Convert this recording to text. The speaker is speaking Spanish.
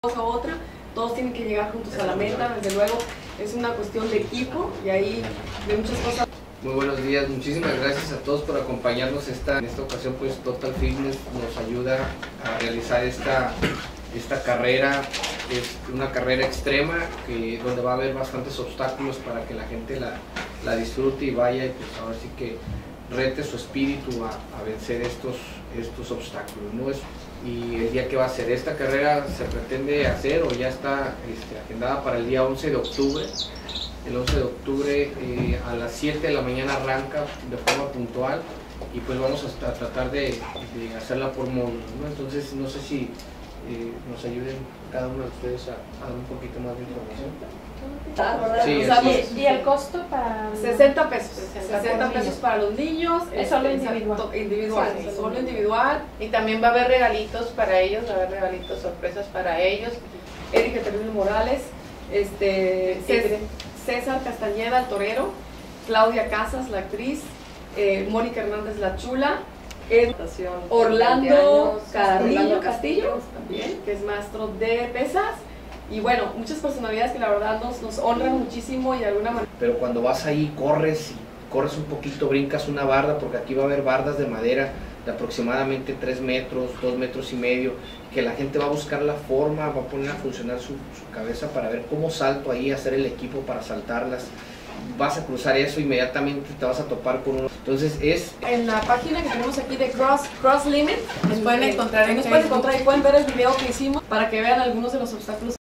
a otra, todos tienen que llegar juntos a la meta. Desde luego es una cuestión de equipo y ahí de muchas cosas. Muy buenos días, muchísimas gracias a todos por acompañarnos en esta ocasión. Pues Total Fitness nos ayuda a realizar esta carrera. Es una carrera extrema donde va a haber bastantes obstáculos para que la gente la disfrute y vaya y pues ahora sí que rete su espíritu a vencer estos obstáculos, ¿no? Y el día que va a ser esta carrera se pretende hacer o ya está agendada para el día 11 de octubre. El 11 de octubre a las 7 de la mañana arranca de forma puntual y pues vamos a tratar de hacerla por módulos, ¿no? Entonces no sé si nos ayuden cada uno de ustedes a dar un poquito más de información. Sí, ¿Y el costo para...? 60 pesos. 60 pesos para los niños. Es solo individual. Individual, Sí, sí. solo individual. Y también va a haber regalitos para ellos, va a haber regalitos, sorpresas para ellos. Erika Terrible Morales, César Castañeda, el torero, Claudia Casas, la actriz, Mónica Hernández, la chula, Orlando Castillo, también, que es maestro de pesas. Y bueno, muchas personalidades que la verdad nos honran muchísimo y de alguna manera. Pero cuando vas ahí corres un poquito, brincas una barda, porque aquí va a haber bardas de madera de aproximadamente 3 metros, 2 metros y medio, que la gente va a buscar la forma, va a poner a funcionar su cabeza para ver cómo salto ahí, hacer el equipo para saltarlas. Vas a cruzar eso, inmediatamente te vas a topar con uno. Entonces En la página que tenemos aquí de Cross Limit, Nos pueden encontrar en y pueden ver el video que hicimos para que vean algunos de los obstáculos.